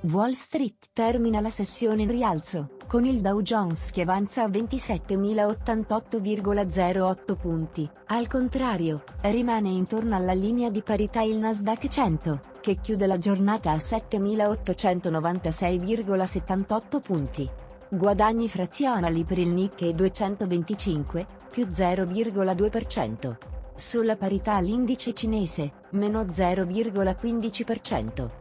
Wall Street termina la sessione in rialzo, con il Dow Jones che avanza a 27.088,08 punti. Al contrario, rimane intorno alla linea di parità il Nasdaq 100, che chiude la giornata a 7.896,78 punti. Guadagni frazionali per il Nikkei 225, più 0,2%. Sulla parità l'indice cinese, meno 0,15%.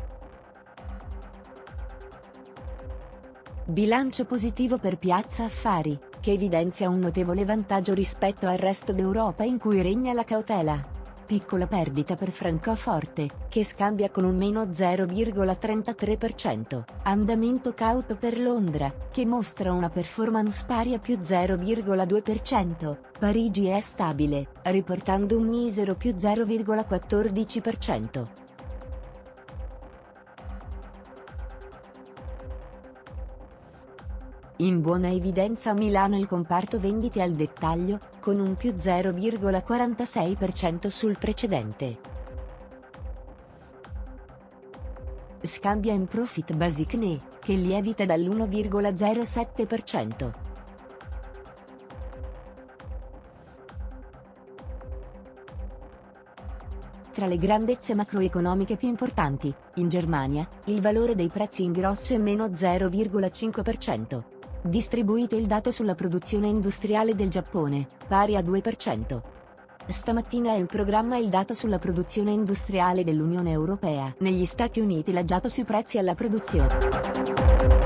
Bilancio positivo per Piazza Affari, che evidenzia un notevole vantaggio rispetto al resto d'Europa in cui regna la cautela. Piccola perdita per Francoforte, che scambia con un meno 0,33%. Andamento cauto per Londra, che mostra una performance pari a più 0,2%. Parigi è stabile, riportando un misero più 0,14%. In buona evidenza a Milano il comparto vendite al dettaglio, con un più 0,46% sul precedente. Scambia in profit Basic Ne, che lievita dall'1,07%. Tra le grandezze macroeconomiche più importanti, in Germania, il valore dei prezzi in grosso è meno 0,5%. Distribuito il dato sulla produzione industriale del Giappone, pari a 2%. Stamattina è in programma il dato sulla produzione industriale dell'Unione Europea. Negli Stati Uniti l'aggiato sui prezzi alla produzione.